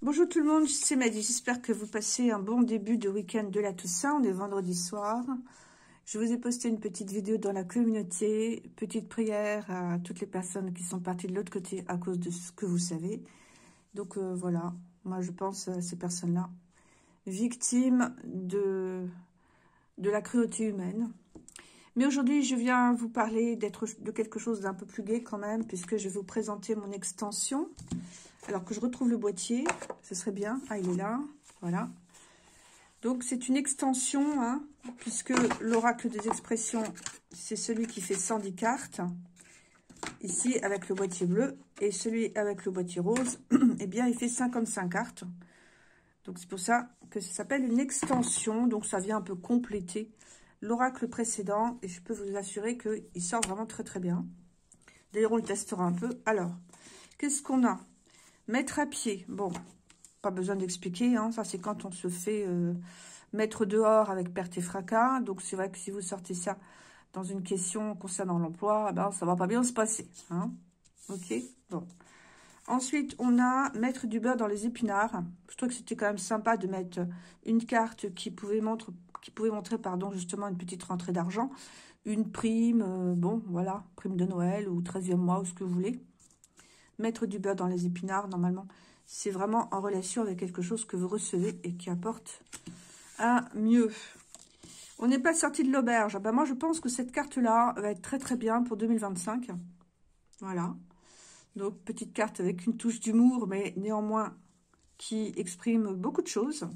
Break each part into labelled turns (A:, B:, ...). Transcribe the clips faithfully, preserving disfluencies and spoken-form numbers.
A: Bonjour tout le monde, c'est Maddy. J'espère que vous passez un bon début de week-end de la Toussaint. On est vendredi soir. Je vous ai posté une petite vidéo dans la communauté. Petite prière à toutes les personnes qui sont parties de l'autre côté à cause de ce que vous savez. Donc euh, voilà, moi je pense à ces personnes-là. Victimes de, de la cruauté humaine. Mais aujourd'hui, je viens vous parler d'être de quelque chose d'un peu plus gai quand même, puisque je vais vous présenter mon extension. Alors que je retrouve le boîtier, ce serait bien. Ah, il est là, voilà. Donc, c'est une extension, hein, puisque l'oracle des expressions, c'est celui qui fait cent dix cartes. Ici, avec le boîtier bleu. Et celui avec le boîtier rose, eh bien, il fait cinquante-cinq cartes. Donc, c'est pour ça que ça s'appelle une extension. Donc, ça vient un peu compléter l'oracle précédent. Et je peux vous assurer qu'il sort vraiment très, très bien. D'ailleurs, on le testera un peu. Alors, qu'est-ce qu'on a? Mettre à pied, bon, pas besoin d'expliquer, hein, ça c'est quand on se fait euh, mettre dehors avec perte et fracas. Donc c'est vrai que si vous sortez ça dans une question concernant l'emploi, eh ben, ça va pas bien se passer. Hein. Ok, bon. Ensuite, on a mettre du beurre dans les épinards. Je trouve que c'était quand même sympa de mettre une carte qui pouvait, montre, qui pouvait montrer pardon, justement une petite rentrée d'argent, une prime, euh, bon voilà, prime de Noël ou treizième mois ou ce que vous voulez. Mettre du beurre dans les épinards, normalement, c'est vraiment en relation avec quelque chose que vous recevez et qui apporte un mieux. On n'est pas sorti de l'auberge. Ben moi, je pense que cette carte-là va être très, très bien pour deux mille vingt-cinq. Voilà. Donc, petite carte avec une touche d'humour, mais néanmoins qui exprime beaucoup de choses.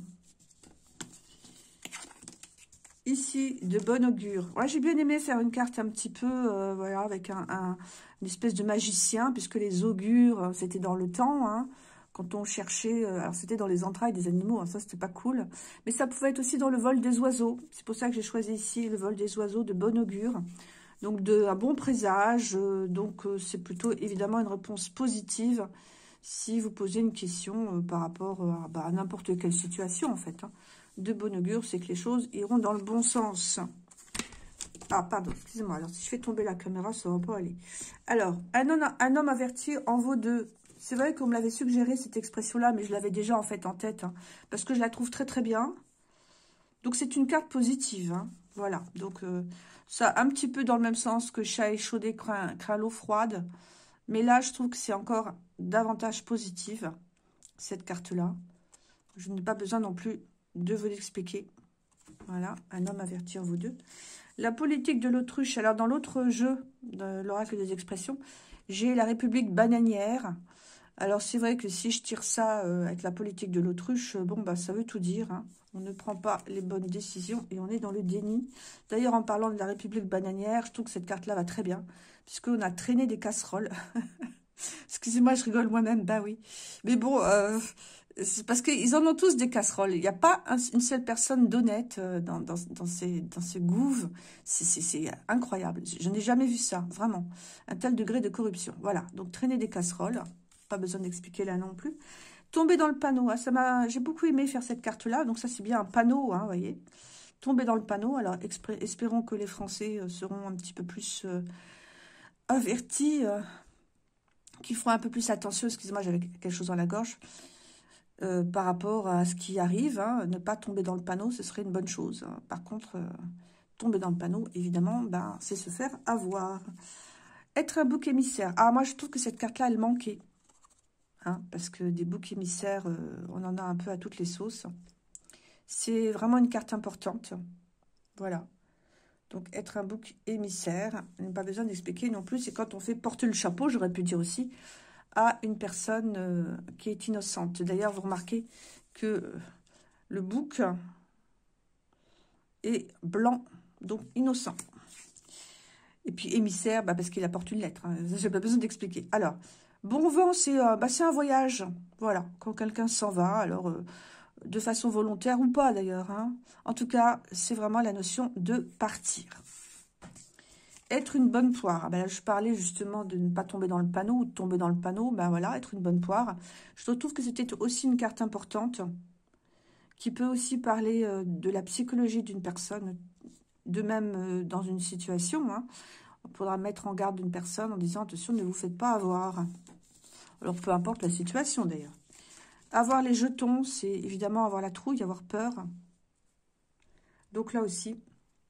A: Ici, de bon augure. Ouais, j'ai bien aimé faire une carte un petit peu, euh, voilà, avec un, un, une espèce de magicien, puisque les augures, c'était dans le temps, hein, quand on cherchait, euh, alors c'était dans les entrailles des animaux, hein, ça c'était pas cool, mais ça pouvait être aussi dans le vol des oiseaux. C'est pour ça que j'ai choisi ici le vol des oiseaux de bon augure, donc de un bon présage, euh, donc euh, c'est plutôt évidemment une réponse positive si vous posez une question euh, par rapport euh, à, bah, à n'importe quelle situation en fait, hein. De bon augure, c'est que les choses iront dans le bon sens. Ah, pardon, excusez-moi. Alors, si je fais tomber la caméra, ça ne va pas aller. Alors, un homme, un homme averti en vaut deux. C'est vrai qu'on me l'avait suggéré, cette expression-là, mais je l'avais déjà, en fait, en tête, hein, parce que je la trouve très, très bien. Donc, c'est une carte positive, hein, voilà. Donc, euh, ça, un petit peu dans le même sens que chat échaudé craint, craint l'eau froide. Mais là, je trouve que c'est encore davantage positive, cette carte-là. Je n'ai pas besoin non plus de vous l'expliquer. Voilà, un homme avertir vous deux. La politique de l'autruche. Alors, dans l'autre jeu de l'oracle des expressions, j'ai la République bananière. Alors, c'est vrai que si je tire ça euh, avec la politique de l'autruche, euh, bon, bah, ça veut tout dire. Hein. On ne prend pas les bonnes décisions et on est dans le déni. D'ailleurs, en parlant de la République bananière, je trouve que cette carte-là va très bien, puisqu'on a traîné des casseroles. Excusez-moi, je rigole moi-même, bah oui. Mais bon, euh, c'est parce qu'ils en ont tous des casseroles. Il n'y a pas un, une seule personne d'honnête euh, dans, dans, dans, ces, dans ces gouves. C'est incroyable. Je n'ai jamais vu ça, vraiment. Un tel degré de corruption. Voilà, donc traîner des casseroles. Pas besoin d'expliquer là non plus. Tomber dans le panneau. Hein, ça m'a, j'ai beaucoup aimé faire cette carte-là. Donc ça, c'est bien un panneau, hein, vous voyez. Tomber dans le panneau. Alors, espérons que les Français euh, seront un petit peu plus euh, avertis... Euh, qui feront un peu plus attention, excusez-moi, j'avais quelque chose dans la gorge, euh, par rapport à ce qui arrive. Hein, ne pas tomber dans le panneau, ce serait une bonne chose. Hein. Par contre, euh, tomber dans le panneau, évidemment, ben, c'est se faire avoir. Être un bouc émissaire. Ah, moi, je trouve que cette carte-là, elle manquait. Hein, parce que des boucs émissaires, euh, on en a un peu à toutes les sauces. C'est vraiment une carte importante. Voilà. Donc, être un bouc émissaire, il n'y a pas besoin d'expliquer non plus. C'est quand on fait porter le chapeau, j'aurais pu dire aussi, à une personne euh, qui est innocente. D'ailleurs, vous remarquez que euh, le bouc est blanc, donc innocent. Et puis, émissaire, bah, parce qu'il apporte une lettre. Hein. Je n'ai pas besoin d'expliquer. Alors, bon vent, c'est euh, bah, un voyage. Voilà, quand quelqu'un s'en va, alors... Euh, de façon volontaire ou pas d'ailleurs. Hein. En tout cas, c'est vraiment la notion de partir. Être une bonne poire. Ah ben là, je parlais justement de ne pas tomber dans le panneau ou de tomber dans le panneau. Ben voilà, être une bonne poire. Je trouve que c'était aussi une carte importante qui peut aussi parler euh, de la psychologie d'une personne, de même euh, dans une situation. Hein. On pourra mettre en garde une personne en disant « Attention, ne vous faites pas avoir ». Alors, peu importe la situation d'ailleurs. Avoir les jetons, c'est évidemment avoir la trouille, avoir peur. Donc là aussi,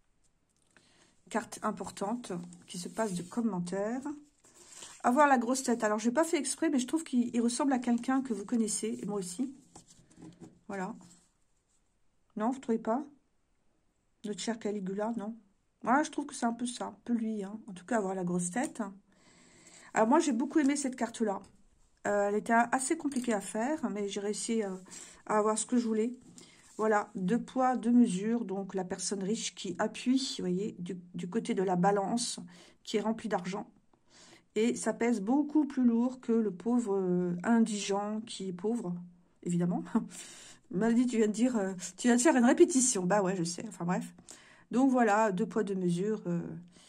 A: carte importante qui se passe de commentaires. Avoir la grosse tête. Alors, je n'ai pas fait exprès, mais je trouve qu'il ressemble à quelqu'un que vous connaissez, et moi aussi. Voilà. Non, vous ne trouvez pas? Notre cher Caligula, non? Moi, je trouve que c'est un peu ça, un peu lui. Hein. En tout cas, avoir la grosse tête. Alors, moi, j'ai beaucoup aimé cette carte-là. Euh, elle était assez compliquée à faire, mais j'ai réussi euh, à avoir ce que je voulais. Voilà, deux poids, deux mesures. Donc, la personne riche qui appuie, vous voyez, du, du côté de la balance, qui est remplie d'argent. Et ça pèse beaucoup plus lourd que le pauvre euh, indigent qui est pauvre, évidemment. Maldi, tu viens de dire, euh, tu viens de faire une répétition. Bah ouais, je sais, enfin bref. Donc voilà, deux poids, deux mesures. Euh,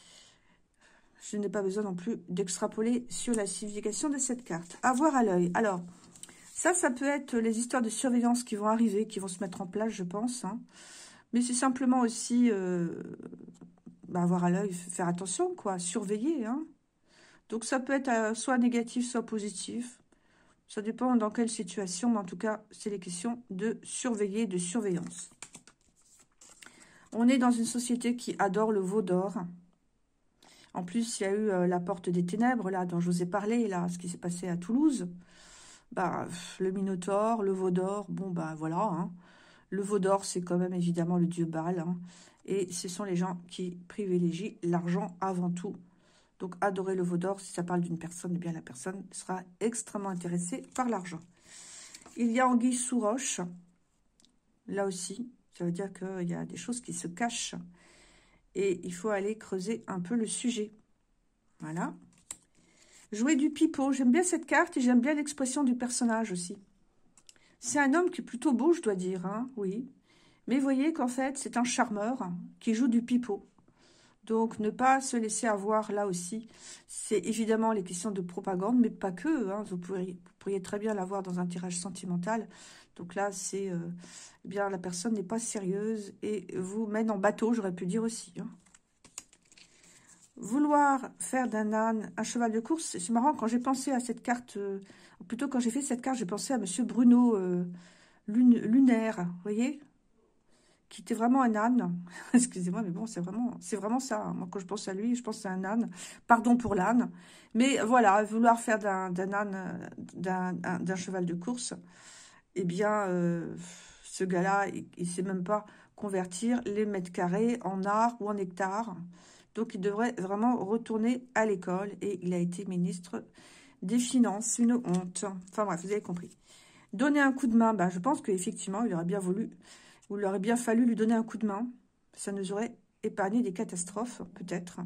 A: je n'ai pas besoin non plus d'extrapoler sur la signification de cette carte. Avoir à l'œil. Alors, ça, ça peut être les histoires de surveillance qui vont arriver, qui vont se mettre en place, je pense. Hein. Mais c'est simplement aussi euh, bah, avoir à l'œil, faire attention, quoi, surveiller. Hein. Donc, ça peut être euh, soit négatif, soit positif. Ça dépend dans quelle situation, mais en tout cas, c'est les questions de surveiller, de surveillance. On est dans une société qui adore le veau d'or. En plus, il y a eu euh, la porte des ténèbres, là, dont je vous ai parlé, là, ce qui s'est passé à Toulouse. Bah, le Minotaure, le veau d'or, bon, bah, voilà. Hein. Le veau d'or, c'est quand même évidemment le dieu Baal. Hein. Et ce sont les gens qui privilégient l'argent avant tout. Donc, adorer le veau d'or, si ça parle d'une personne, eh bien, la personne sera extrêmement intéressée par l'argent. Il y a anguille sous roche. Là aussi, ça veut dire qu'il y a des choses qui se cachent. Et il faut aller creuser un peu le sujet. Voilà. Jouer du pipeau. J'aime bien cette carte et j'aime bien l'expression du personnage aussi. C'est un homme qui est plutôt beau, je dois dire. Hein, oui. Mais vous voyez qu'en fait, c'est un charmeur qui joue du pipeau. Donc, ne pas se laisser avoir là aussi. C'est évidemment les questions de propagande, mais pas que. Hein. Vous, pourriez, vous pourriez très bien l'avoir dans un tirage sentimental. Donc là, c'est... Euh, eh bien, la personne n'est pas sérieuse et vous mène en bateau, j'aurais pu dire aussi. Hein. Vouloir faire d'un âne un cheval de course, c'est marrant, quand j'ai pensé à cette carte, euh, plutôt quand j'ai fait cette carte, j'ai pensé à Monsieur Bruno euh, Lune, Lunaire, vous voyez, qui était vraiment un âne. Excusez-moi, mais bon, c'est vraiment, c'est vraiment ça. Moi, quand je pense à lui, je pense à un âne. Pardon pour l'âne. Mais voilà, vouloir faire d'un âne, d'un cheval de course, eh bien, euh, ce gars-là, il ne sait même pas convertir les mètres carrés en art ou en hectares. Donc, il devrait vraiment retourner à l'école. Et il a été ministre des Finances. Une honte. Enfin bref, vous avez compris. Donner un coup de main, bah, je pense qu'effectivement, il aurait bien voulu, ou il aurait bien fallu lui donner un coup de main. Ça nous aurait épargné des catastrophes, peut-être.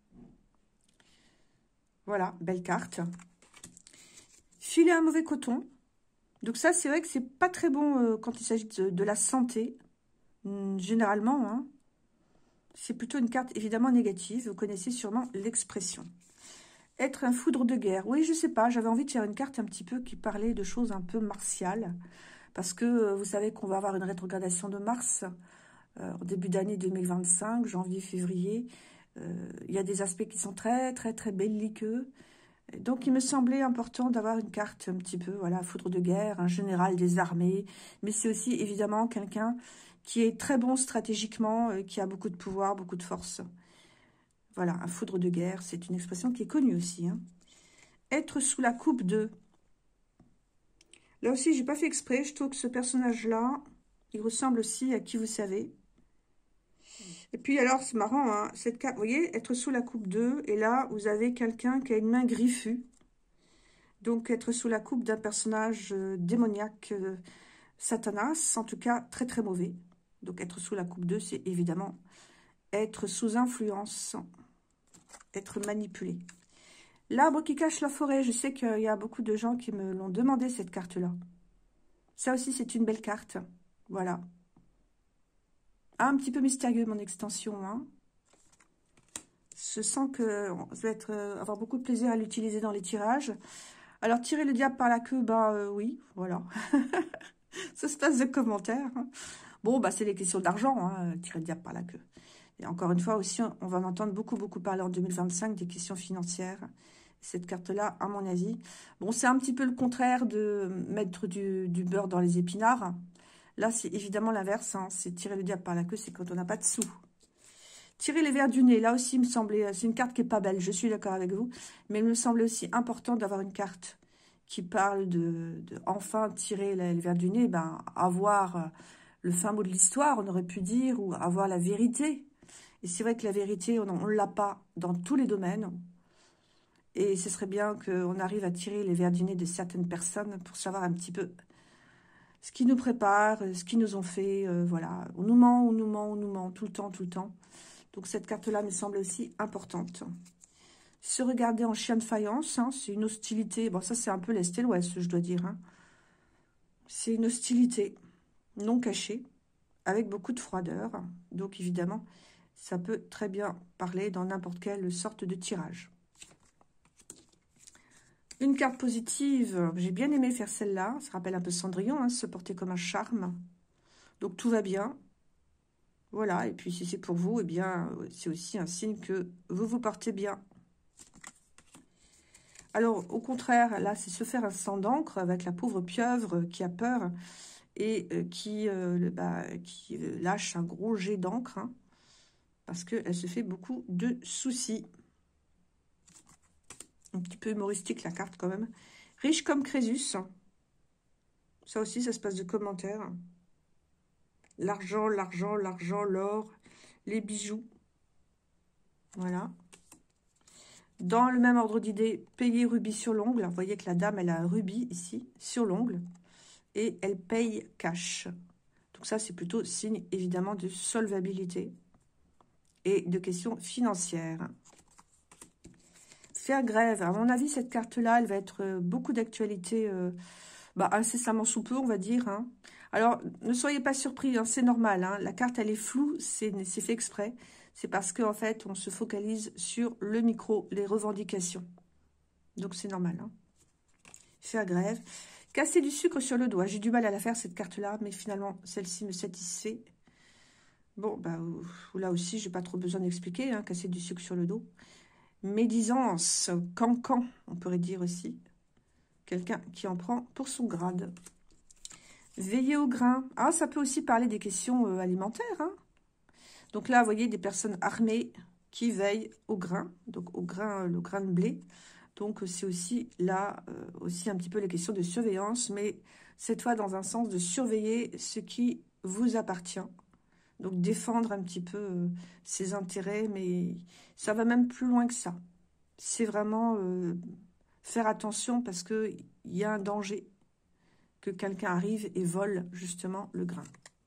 A: Voilà, belle carte. Filer un mauvais coton. Donc ça, c'est vrai que c'est pas très bon euh, quand il s'agit de, de la santé, hum, généralement. Hein. C'est plutôt une carte évidemment négative. Vous connaissez sûrement l'expression. Être un foudre de guerre. Oui, je sais pas, j'avais envie de faire une carte un petit peu qui parlait de choses un peu martiales. Parce que euh, vous savez qu'on va avoir une rétrogradation de Mars euh, au début d'année deux mille vingt-cinq, janvier, février. Euh, il y a des aspects qui sont très, très, très belliqueux. Donc, il me semblait important d'avoir une carte un petit peu, voilà, foudre de guerre, un général des armées. Mais c'est aussi, évidemment, quelqu'un qui est très bon stratégiquement, euh, qui a beaucoup de pouvoir, beaucoup de force. Voilà, un foudre de guerre, c'est une expression qui est connue aussi. Hein. Être sous la coupe de... Là aussi, j'ai pas fait exprès. Je trouve que ce personnage-là, il ressemble aussi à qui vous savez. Et puis, alors, c'est marrant, hein, cette carte, vous voyez, être sous la coupe deux. Et là, vous avez quelqu'un qui a une main griffue. Donc, être sous la coupe d'un personnage euh, démoniaque, euh, Satanas, en tout cas, très, très mauvais. Donc, être sous la coupe deux, c'est évidemment être sous influence, être manipulé. L'arbre qui cache la forêt, je sais qu'il y a beaucoup de gens qui me l'ont demandé, cette carte-là. Ça aussi, c'est une belle carte. Voilà. Un petit peu mystérieux, mon extension. Hein. Je sens que je vais être, euh, avoir beaucoup de plaisir à l'utiliser dans les tirages. Alors, tirer le diable par la queue, bah euh, oui, voilà. Ça se passe de commentaires. Hein. Bon, bah c'est les questions d'argent, hein, tirer le diable par la queue. Et encore une fois aussi, on va en entendre beaucoup, beaucoup parler en deux mille vingt-cinq des questions financières. Cette carte-là, à mon avis. Bon, c'est un petit peu le contraire de mettre du, du beurre dans les épinards. Là, c'est évidemment l'inverse. Hein. C'est tirer le diable par la queue, c'est quand on n'a pas de sous. Tirer les vers du nez. Là aussi, il me semblait... C'est une carte qui n'est pas belle, je suis d'accord avec vous. Mais il me semblait aussi important d'avoir une carte qui parle de, de enfin tirer les, les vers du nez. Ben, avoir le fin mot de l'histoire, on aurait pu dire, ou avoir la vérité. Et c'est vrai que la vérité, on ne l'a pas dans tous les domaines. Et ce serait bien qu'on arrive à tirer les vers du nez de certaines personnes pour savoir un petit peu ce qui nous prépare, ce qu'ils nous ont fait. Euh, voilà, on nous ment, on nous ment, on nous ment, tout le temps, tout le temps. Donc cette carte-là me semble aussi importante. Se regarder en chien de faïence, hein, c'est une hostilité. Bon, ça c'est un peu l'est et l'ouest, je dois dire. Hein. C'est une hostilité non cachée, avec beaucoup de froideur. Donc évidemment, ça peut très bien parler dans n'importe quelle sorte de tirage. Une carte positive, j'ai bien aimé faire celle-là. Ça rappelle un peu Cendrillon, hein, se porter comme un charme. Donc tout va bien. Voilà, et puis si c'est pour vous, eh bien, c'est aussi un signe que vous vous portez bien. Alors, au contraire, là, c'est se faire un sang d'encre avec la pauvre pieuvre qui a peur et euh, qui, euh, bah, qui euh, lâche un gros jet d'encre, hein, parce qu'elle se fait beaucoup de soucis. Un petit peu humoristique la carte quand même. Riche comme Crésus. Ça aussi, ça se passe de commentaires. L'argent, l'argent, l'argent, l'or, les bijoux. Voilà. Dans le même ordre d'idée, payer rubis sur l'ongle. Vous voyez que la dame, elle a un rubis ici, sur l'ongle. Et elle paye cash. Donc ça, c'est plutôt signe, évidemment, de solvabilité et de questions financières. Faire grève. À mon avis, cette carte-là, elle va être beaucoup d'actualité euh, bah, incessamment sous peu, on va dire. Hein. Alors, ne soyez pas surpris, hein, c'est normal. Hein. La carte, elle est floue, c'est fait exprès. C'est parce qu'en fait, on se focalise sur le micro, les revendications. Donc, c'est normal. Hein. Faire grève. Casser du sucre sur le doigt. J'ai du mal à la faire, cette carte-là, mais finalement, celle-ci me satisfait. Bon, bah, là aussi, j'ai pas trop besoin d'expliquer. Hein, casser du sucre sur le dos. Médisance, cancan, on pourrait dire aussi. Quelqu'un qui en prend pour son grade. Veiller au grain. Ah, ça peut aussi parler des questions euh, alimentaires. Hein. Donc là, vous voyez, des personnes armées qui veillent au grain. Donc au grain, le grain de blé. Donc c'est aussi là, euh, aussi un petit peu les questions de surveillance. Mais cette fois, dans un sens de surveiller ce qui vous appartient. Donc défendre un petit peu euh, ses intérêts. Mais ça va même plus loin que ça. C'est vraiment euh, faire attention parce qu'il y a un danger que quelqu'un arrive et vole justement le grain.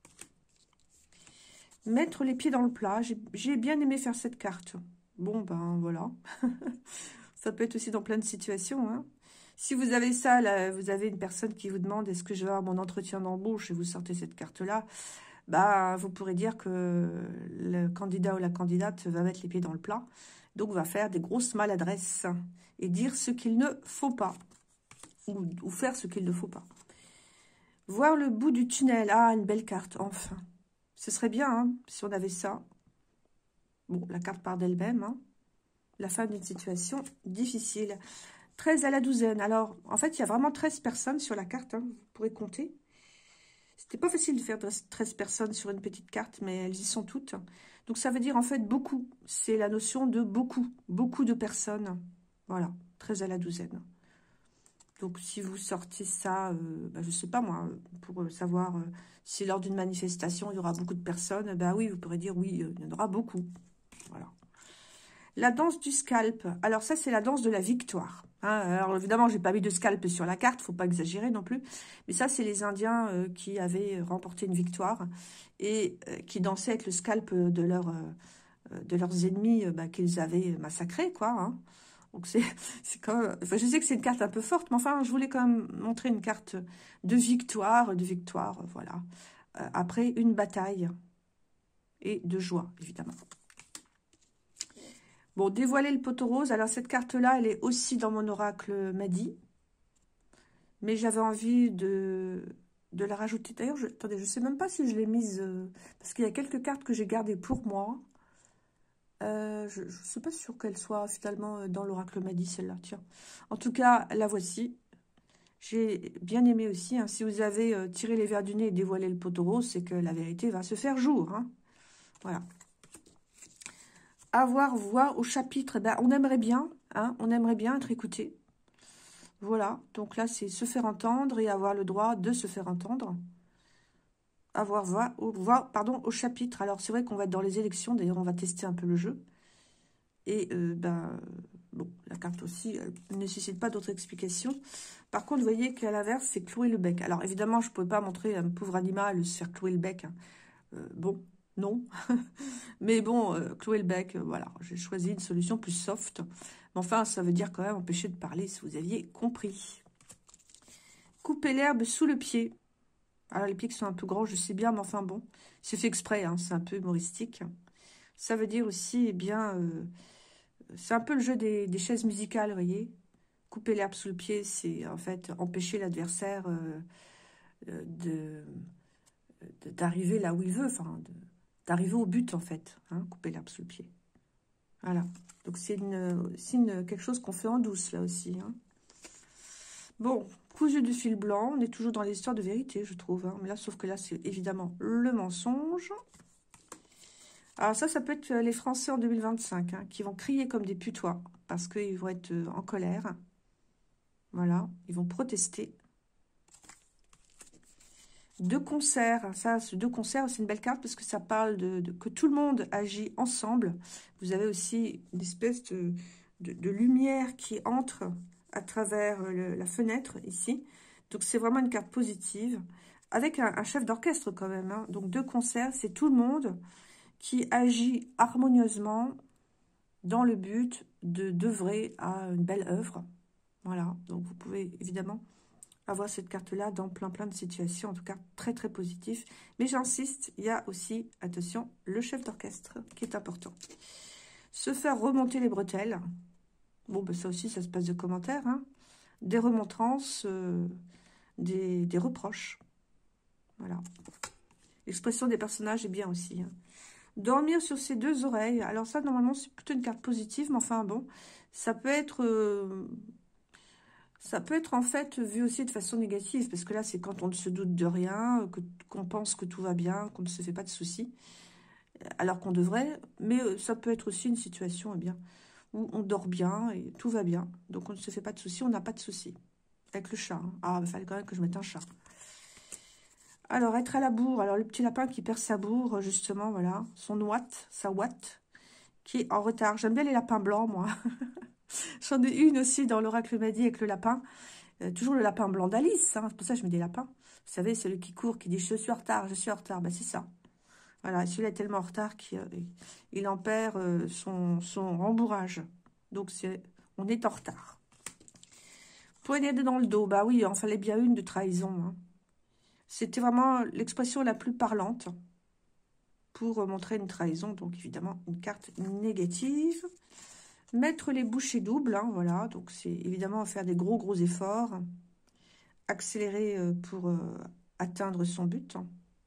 A: Mettre les pieds dans le plat. J'ai bien aimé faire cette carte. Bon, ben voilà. Ça peut être aussi dans plein de situations. Hein. Si vous avez ça, là, vous avez une personne qui vous demande est-ce que je vais avoir mon entretien d'embauche et vous sortez cette carte-là, bah, vous pourrez dire que le candidat ou la candidate va mettre les pieds dans le plat. Donc, va faire des grosses maladresses et dire ce qu'il ne faut pas. Ou, ou faire ce qu'il ne faut pas. Voir le bout du tunnel. Ah, une belle carte, enfin. Ce serait bien, hein, si on avait ça. Bon, la carte part d'elle-même. Hein. La fin d'une situation difficile. treize à la douzaine. Alors, en fait, il y a vraiment treize personnes sur la carte. Hein, vous pourrez compter. C'était pas facile de faire treize personnes sur une petite carte, mais elles y sont toutes. Donc, ça veut dire, en fait, beaucoup. C'est la notion de beaucoup. Beaucoup de personnes. Voilà, treize à la douzaine. Donc, si vous sortez ça, euh, bah, je ne sais pas moi, pour savoir euh, si lors d'une manifestation, il y aura beaucoup de personnes, bah oui, vous pourrez dire oui, euh, il y en aura beaucoup. Voilà. La danse du scalp. Alors, ça, c'est la danse de la victoire. Hein. Alors, évidemment, je n'ai pas mis de scalp sur la carte, il ne faut pas exagérer non plus. Mais ça, c'est les Indiens euh, qui avaient remporté une victoire et euh, qui dansaient avec le scalp de, leur, euh, de leurs ennemis euh, bah, qu'ils avaient massacrés, quoi, hein. Donc, c'est quand même... Enfin, je sais que c'est une carte un peu forte, mais enfin, je voulais quand même montrer une carte de victoire, de victoire, voilà. Euh, après une bataille et de joie, évidemment. Bon, dévoiler le poteau rose. Alors, cette carte-là, elle est aussi dans mon oracle Madi. Mais j'avais envie de, de la rajouter. D'ailleurs, je, attendez, je ne sais même pas si je l'ai mise... Euh, parce qu'il y a quelques cartes que j'ai gardées pour moi. Euh, je ne suis pas sûre qu'elle soit finalement dans l'oracle m'a dit celle-là. Tiens. En tout cas, la voici. J'ai bien aimé aussi. Hein, si vous avez euh, tiré les verres du nez et dévoilé le poteau rose, c'est que la vérité va se faire jour. Hein. Voilà. Avoir voix au chapitre. Ben, on aimerait bien. Hein, on aimerait bien être écouté. Voilà. Donc là, c'est se faire entendre et avoir le droit de se faire entendre. Avoir voix au, voix, pardon, au chapitre. Alors, c'est vrai qu'on va être dans les élections. D'ailleurs, on va tester un peu le jeu. Et, euh, ben, bon, la carte aussi, elle ne nécessite pas d'autres explications. Par contre, vous voyez qu'à l'inverse, c'est clouer le bec. Alors, évidemment, je ne pouvais pas montrer un pauvre animal se faire clouer le bec. Hein. Euh, bon, non. Mais bon, euh, clouer le bec, euh, voilà. J'ai choisi une solution plus soft. Mais enfin, ça veut dire quand même empêcher de parler, si vous aviez compris. Couper l'herbe sous le pied. Alors, les pieds qui sont un peu grands, je sais bien, mais enfin bon. C'est fait exprès, hein, c'est un peu humoristique. Ça veut dire aussi, eh bien... Euh, c'est un peu le jeu des, des chaises musicales, vous voyez. Couper l'herbe sous le pied, c'est en fait empêcher l'adversaire euh, de d'arriver là où il veut, enfin, d'arriver au but, en fait. Hein, couper l'herbe sous le pied. Voilà. Donc, c'est une, une, quelque chose qu'on fait en douce, là aussi. Hein. Bon, cousu de fil blanc. On est toujours dans l'histoire de vérité, je trouve. Hein. Mais là, sauf que là, c'est évidemment le mensonge. Alors ça, ça peut être les Français en deux mille vingt-cinq, hein, qui vont crier comme des putois, parce qu'ils vont être en colère. Voilà, ils vont protester. Deux concerts, ça, ce deux concerts, c'est une belle carte, parce que ça parle de, de que tout le monde agit ensemble. Vous avez aussi une espèce de, de, de lumière qui entre à travers le, la fenêtre, ici. Donc c'est vraiment une carte positive, avec un, un chef d'orchestre quand même. Hein. Donc deux concerts, c'est tout le monde qui agit harmonieusement dans le but de d'œuvrer à une belle œuvre. Voilà, donc vous pouvez évidemment avoir cette carte-là dans plein plein de situations, en tout cas très très positif. Mais j'insiste, il y a aussi, attention, le chef d'orchestre qui est important. Se faire remonter les bretelles. Bon, ben ça aussi, ça se passe de commentaires. Hein. Des remontrances, euh, des, des reproches. Voilà. L'expression des personnages est bien aussi. Hein. Dormir sur ses deux oreilles. Alors ça, normalement, c'est plutôt une carte positive. Mais enfin, bon, ça peut être... Euh, ça peut être, en fait, vu aussi de façon négative. Parce que là, c'est quand on ne se doute de rien, que, qu'on pense que tout va bien, qu'on ne se fait pas de soucis. Alors qu'on devrait. Mais euh, ça peut être aussi une situation, eh bien, où on dort bien et tout va bien. Donc, on ne se fait pas de soucis, on n'a pas de soucis. Avec le chat. Hein. Ah, il fallait quand même que je mette un chat. Alors, être à la bourre. Alors, le petit lapin qui perd sa bourre, justement, voilà. Son ouate, sa ouate, qui est en retard. J'aime bien les lapins blancs, moi. J'en ai une aussi dans l'oracle m'a dit avec le lapin. Euh, toujours le lapin blanc d'Alice. Hein. C'est pour ça que je mets des lapins. Vous savez, c'est le qui court, qui dit « Je suis en retard, je suis en retard. Ben, » c'est ça. Voilà, celui-là est tellement en retard qu'il euh, il en perd euh, son, son rembourrage. Donc, c'est, on est en retard. Poignardé dans le dos. Bah oui, il en fallait bien une de trahison. Hein. C'était vraiment l'expression la plus parlante pour montrer une trahison. Donc, évidemment, une carte négative. Mettre les bouchées doubles. Hein, voilà, donc c'est évidemment faire des gros, gros efforts. Accélérer pour euh, atteindre son but.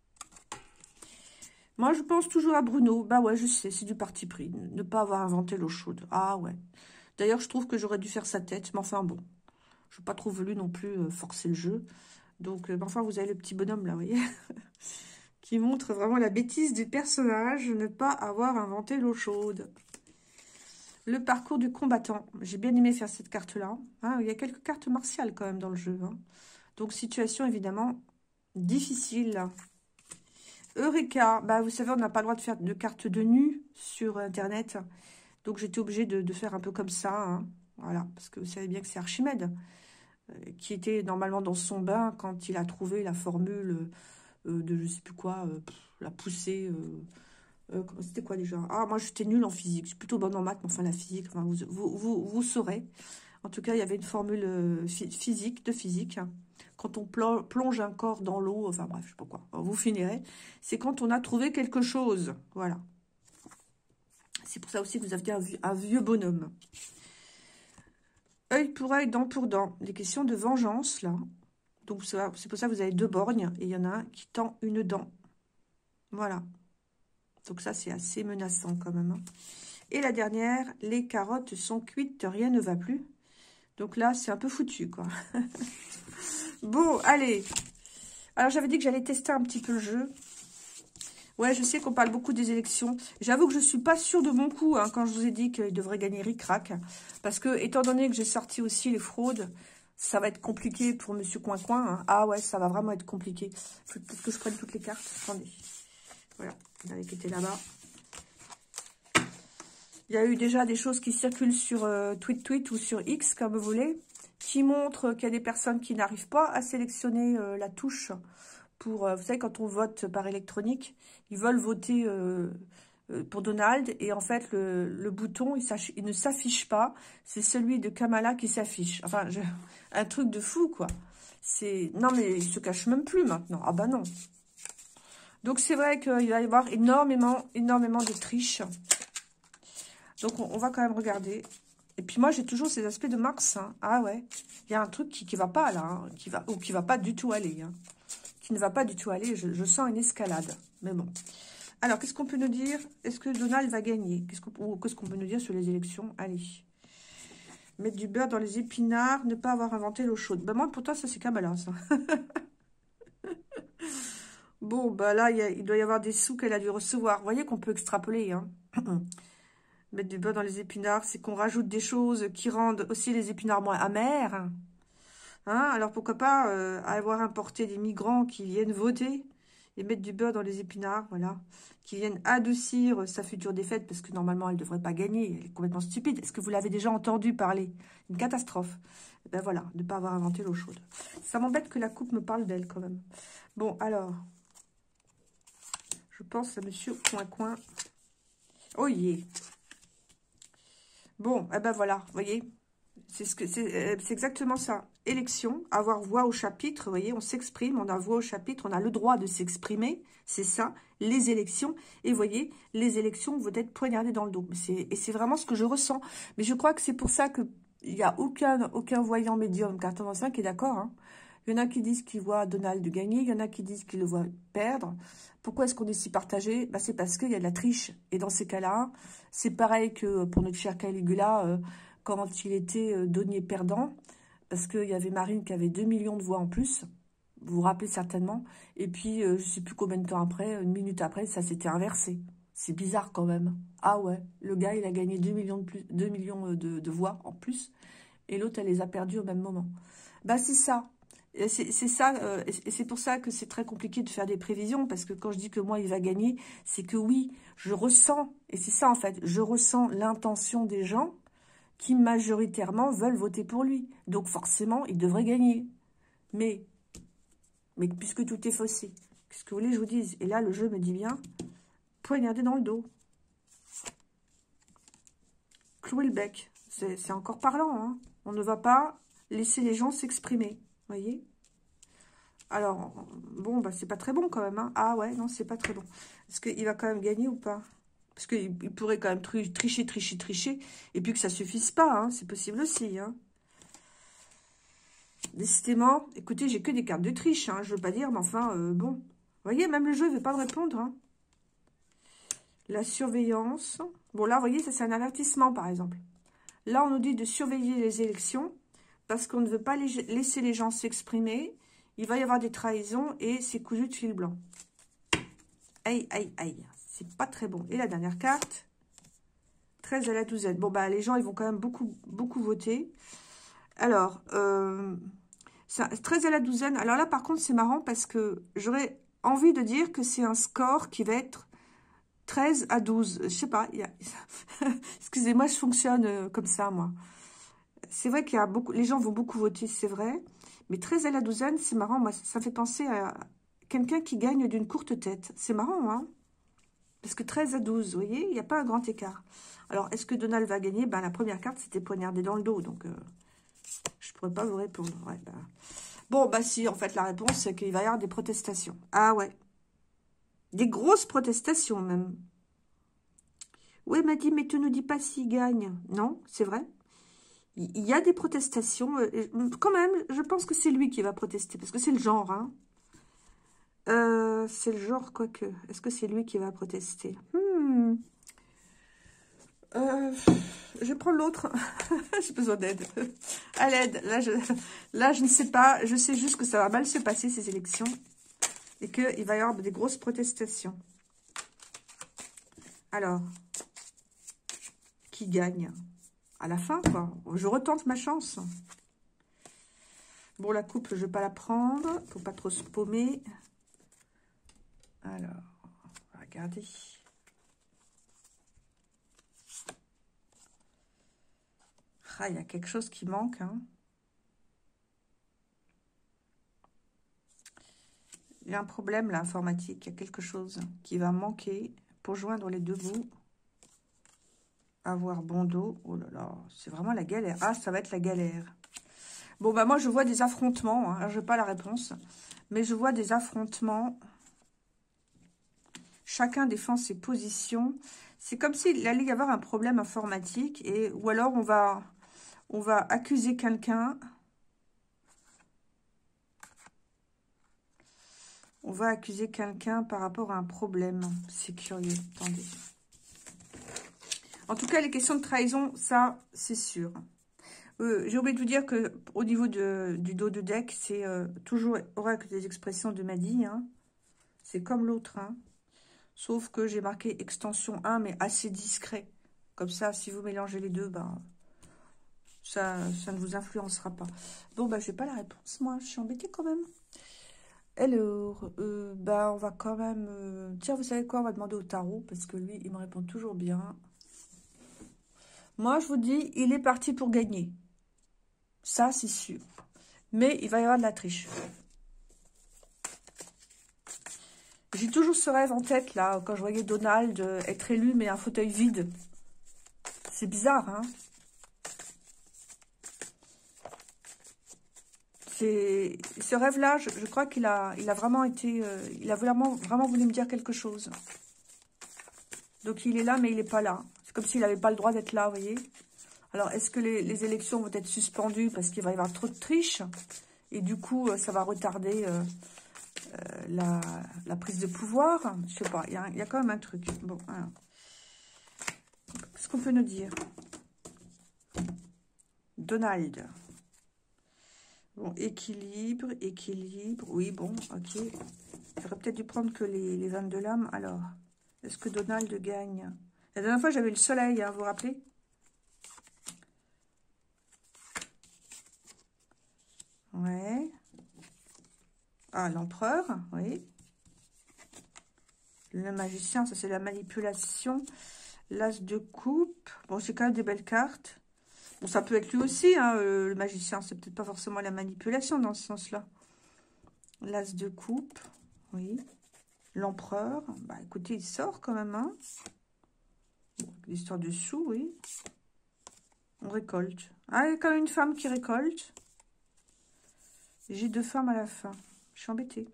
A: Moi, je pense toujours à Bruno. Bah ouais, je sais, c'est du parti pris. Ne pas avoir inventé l'eau chaude. Ah ouais. D'ailleurs, je trouve que j'aurais dû faire sa tête. Mais enfin, bon. Je n'ai pas trop voulu non plus euh, forcer le jeu. Donc, euh, enfin, vous avez le petit bonhomme là, vous voyez, qui montre vraiment la bêtise du personnage, ne pas avoir inventé l'eau chaude. Le parcours du combattant. J'ai bien aimé faire cette carte-là. Hein, il y a quelques cartes martiales quand même dans le jeu. Hein. Donc, situation évidemment difficile. Eureka. Bah, vous savez, on n'a pas le droit de faire de cartes de nu sur Internet. Donc, j'étais obligée de, de faire un peu comme ça. Hein. Voilà, parce que vous savez bien que c'est Archimède qui était normalement dans son bain quand il a trouvé la formule euh, de je sais plus quoi, euh, pff, la poussée. Euh, euh, C'était quoi déjà? Ah, moi j'étais nulle en physique, je suis plutôt bonne en maths, mais enfin la physique, enfin, vous, vous, vous, vous saurez. En tout cas, il y avait une formule euh, physique, de physique. Hein. Quand on plonge un corps dans l'eau, enfin bref, je sais pas quoi, vous finirez. C'est quand on a trouvé quelque chose, voilà. C'est pour ça aussi que vous avez un, un vieux bonhomme. Œil pour œil, dent pour dent. Les questions de vengeance, là. Donc, c'est pour ça que vous avez deux borgnes. Et il y en a un qui tend une dent. Voilà. Donc, ça, c'est assez menaçant, quand même. Hein. Et la dernière, les carottes sont cuites, rien ne va plus. Donc là, c'est un peu foutu, quoi. Bon, allez. Alors, j'avais dit que j'allais tester un petit peu le jeu. Ouais, je sais qu'on parle beaucoup des élections. J'avoue que je suis pas sûre de mon coup, hein, quand je vous ai dit qu'il devrait gagner Ric-Rac. Parce que, étant donné que j'ai sorti aussi les fraudes, ça va être compliqué pour Monsieur Coin-Coin. Hein. Ah ouais, ça va vraiment être compliqué. Faut peut-être que je prenne toutes les cartes. Attendez. Voilà, il y en avait qui étaient là-bas. Il y a eu déjà des choses qui circulent sur euh, Tweet Tweet ou sur X, comme vous voulez, qui montrent qu'il y a des personnes qui n'arrivent pas à sélectionner euh, la touche pour, euh, vous savez, quand on vote par électronique, ils veulent voter euh, euh, pour Donald, et en fait, le, le bouton, il, il ne s'affiche pas, c'est celui de Kamala qui s'affiche. Enfin, je, un truc de fou, quoi. C'est non, mais il se cache même plus maintenant. Ah bah non. Donc, c'est vrai qu'il va y avoir énormément, énormément de triches. Donc, on, on va quand même regarder. Et puis, moi, j'ai toujours ces aspects de Mars. Hein. Ah ouais, il y a un truc qui ne va pas, là. Hein, qui va, ou qui ne va pas du tout aller. Hein. Qui ne va pas du tout aller. Je, je sens une escalade. Mais bon. Alors, qu'est-ce qu'on peut nous dire? Est-ce que Donald va gagner? Qu'est-ce qu'on qu'est-ce qu'on peut nous dire sur les élections? Allez. Mettre du beurre dans les épinards. Ne pas avoir inventé l'eau chaude. Ben, moi, pour toi, ça, c'est Kamala, ça. Bon, bah là, il, y a, il doit y avoir des sous qu'elle a dû recevoir. Vous voyez qu'on peut extrapoler, hein. Mettre du beurre dans les épinards, c'est qu'on rajoute des choses qui rendent aussi les épinards moins amers. Hein, alors pourquoi pas euh, avoir importé des migrants qui viennent voter et mettre du beurre dans les épinards, voilà, qui viennent adoucir sa future défaite, parce que normalement elle ne devrait pas gagner, elle est complètement stupide. Est-ce que vous l'avez déjà entendu parler? Une catastrophe. Et ben voilà, de ne pas avoir inventé l'eau chaude. Ça m'embête que la coupe me parle d'elle quand même. Bon, alors, je pense à Monsieur Coin-Coin. Oh yeah. Bon, eh ben voilà, vous voyez, c'est ce que c'est, c'est exactement ça. Élection, avoir voix au chapitre, vous voyez, on s'exprime, on a voix au chapitre, on a le droit de s'exprimer, c'est ça, les élections. Et vous voyez, les élections vont être poignardées dans le dos. Et c'est vraiment ce que je ressens. Mais je crois que c'est pour ça qu'il n'y a aucun, aucun voyant médium quatre-vingt-cinq qui est d'accord, hein. Il y en a qui disent qu'ils voient Donald gagner, il y en a qui disent qu'ils le voient perdre. Pourquoi est-ce qu'on est si partagé? Bah, c'est parce qu'il y a de la triche. Et dans ces cas-là, c'est pareil que pour notre cher Caligula, euh, quand il était euh, denier perdant, parce qu'il y avait Marine qui avait deux millions de voix en plus, vous vous rappelez certainement, et puis euh, je ne sais plus combien de temps après, une minute après, ça s'était inversé. C'est bizarre quand même. Ah ouais, le gars, il a gagné deux millions de, plus, deux millions de, de voix en plus, et l'autre, elle les a perdues au même moment. Bah c'est ça. C'est ça, euh, et c'est pour ça que c'est très compliqué de faire des prévisions, parce que quand je dis que moi, il va gagner, c'est que oui, je ressens, et c'est ça en fait, je ressens l'intention des gens qui majoritairement veulent voter pour lui. Donc forcément, il devrait gagner. Mais, mais puisque tout est faussé, qu'est-ce que vous voulez que je vous dise? Et là, le jeu me dit bien, poignarder dans le dos. Clouer le bec, c'est encore parlant, hein. On ne va pas laisser les gens s'exprimer. Voyez? Alors, bon, bah, c'est pas très bon quand même. Hein. Ah ouais, non, c'est pas très bon. Est-ce qu'il va quand même gagner ou pas? Parce qu'il pourrait quand même tricher, tricher, tricher. Et puis que ça suffise pas. Hein. C'est possible aussi. Hein. Décidément, écoutez, j'ai que des cartes de triche. Hein, je veux pas dire, mais enfin, euh, bon. Vous voyez, même le jeu ne veut pas me répondre. Hein. La surveillance. Bon, là, vous voyez, ça c'est un avertissement, par exemple. Là, on nous dit de surveiller les élections parce qu'on ne veut pas les, laisser les gens s'exprimer. Il va y avoir des trahisons et c'est cousu de fil blanc. Aïe, aïe, aïe. C'est pas très bon. Et la dernière carte, treize à la douzaine. Bon, bah, les gens, ils vont quand même beaucoup, beaucoup voter. Alors, euh, ça, treize à la douzaine. Alors là, par contre, c'est marrant parce que j'aurais envie de dire que c'est un score qui va être treize à douze. Je sais pas. A... Excusez-moi, je fonctionne comme ça, moi. C'est vrai qu'il y a beaucoup... Les gens vont beaucoup voter, c'est vrai. Mais treize à la douzaine, c'est marrant. Moi, ça fait penser à quelqu'un qui gagne d'une courte tête. C'est marrant, hein? Parce que treize à douze, vous voyez, il n'y a pas un grand écart. Alors, est-ce que Donald va gagner? Ben, la première carte, c'était poignardé dans le dos. Donc, euh, je ne pourrais pas vous répondre. Ouais, bah. Bon, bah si, en fait, la réponse, c'est qu'il va y avoir des protestations. Ah ouais. Des grosses protestations, même. Oui, m'a dit, mais tu ne dis pas s'il gagne. Non, c'est vrai. Il y a des protestations. Quand même, je pense que c'est lui qui va protester. Parce que c'est le genre, hein. Euh, c'est le genre, quoique. Est-ce que c'est lui qui va protester? hmm. Euh, je prends l'autre. J'ai besoin d'aide. À l'aide. Là je, là, je ne sais pas. Je sais juste que ça va mal se passer, ces élections. Et qu'il va y avoir des grosses protestations. Alors, qui gagne? À la fin, quoi. Je retente ma chance. Bon, la coupe, je ne vais pas la prendre. Faut pas trop se paumer. Alors, on va regarder. Ah, il y a quelque chose qui manque, hein. Il y a un problème, là, informatique. Il y a quelque chose qui va manquer pour joindre les deux bouts. Avoir bon dos. Oh là là, c'est vraiment la galère. Ah, ça va être la galère. Bon, bah moi, je vois des affrontements. Hein. Je n'ai pas la réponse. Mais je vois des affrontements. Chacun défend ses positions. C'est comme s'il allait y avoir un problème informatique. Et, ou alors, on va, on va accuser quelqu'un. On va accuser quelqu'un par rapport à un problème. C'est curieux. Attendez. En tout cas, les questions de trahison, ça, c'est sûr. Euh, J'ai oublié de vous dire que au niveau de, du dos de deck, c'est euh, toujours aura que des expressions de Madi. Hein. C'est comme l'autre. Hein. Sauf que j'ai marqué extension un, mais assez discret. Comme ça, si vous mélangez les deux, ben, ça, ça ne vous influencera pas. Bon, ben, j'ai pas la réponse, moi. Je suis embêtée quand même. Alors, euh, ben, on va quand même... Euh... Tiens, vous savez quoi? On va demander au tarot, parce que lui, il me répond toujours bien. Moi, je vous dis, il est parti pour gagner. Ça, c'est sûr. Mais il va y avoir de la triche. J'ai toujours ce rêve en tête, là, quand je voyais Donald être élu, mais un fauteuil vide. C'est bizarre, hein? C'est ce rêve-là, je, je crois qu'il a, il a vraiment été... Euh, il a vraiment, vraiment voulu me dire quelque chose. Donc, il est là, mais il n'est pas là. C'est comme s'il n'avait pas le droit d'être là, vous voyez? Alors, est-ce que les, les élections vont être suspendues parce qu'il va y avoir trop de triche? Et du coup, ça va retarder euh, euh, la, la prise de pouvoir? Je sais pas, il y a, y a quand même un truc. Bon, alors. Qu'est-ce qu'on peut nous dire? Donald. Bon, équilibre, équilibre. Oui, bon, ok. J'aurais peut-être dû prendre que les, les vingt-deux lames. Alors, est-ce que Donald gagne? La dernière fois, j'avais le soleil, hein, vous vous rappelez? Ouais. Ah, l'empereur, oui. Le magicien, ça c'est la manipulation. L'as de coupe. Bon, c'est quand même des belles cartes. Bon, ça peut être lui aussi, hein, le magicien. C'est peut-être pas forcément la manipulation dans ce sens-là. L'as de coupe, oui. L'empereur. Bah, écoutez, il sort quand même, hein. Bon, l'histoire de sous, oui. On récolte. Ah, il y a quand même une femme qui récolte. J'ai deux femmes à la fin. Je suis embêtée.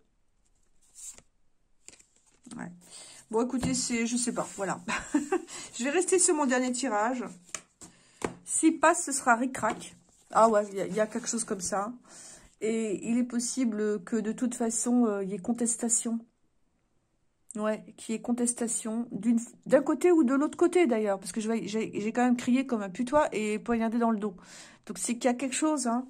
A: Ouais. Bon, écoutez, c'est, je sais pas, voilà. Je vais rester sur mon dernier tirage. S'il passe, ce sera ric-rac. Ah ouais, il y, y a quelque chose comme ça. Et il est possible que de toute façon, euh, il y ait contestation. Ouais, qu'il y ait contestation d'un côté ou de l'autre côté d'ailleurs. Parce que j'ai quand même crié comme un putois et poignardé dans le dos. Donc c'est qu'il y a quelque chose, hein.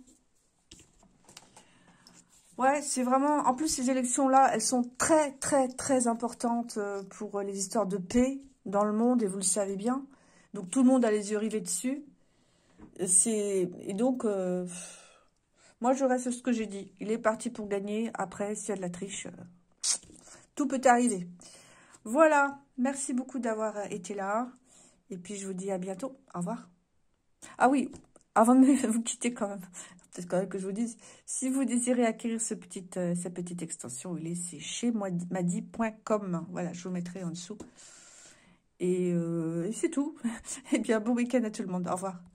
A: Ouais, c'est vraiment... En plus, ces élections-là, elles sont très, très, très importantes pour les histoires de paix dans le monde, et vous le savez bien. Donc, tout le monde a les yeux rivés dessus. Et donc, euh... moi, je reste sur ce que j'ai dit. Il est parti pour gagner. Après, s'il y a de la triche, euh... tout peut arriver. Voilà. Merci beaucoup d'avoir été là. Et puis, je vous dis à bientôt. Au revoir. Ah oui, avant de vous quitter quand même... peut-être quand même que je vous dise, si vous désirez acquérir ce petit, euh, cette petite extension, il est, c'est chez madi point com. Voilà, je vous mettrai en dessous. Et, euh, et c'est tout. Eh bien, bon week-end à tout le monde. Au revoir.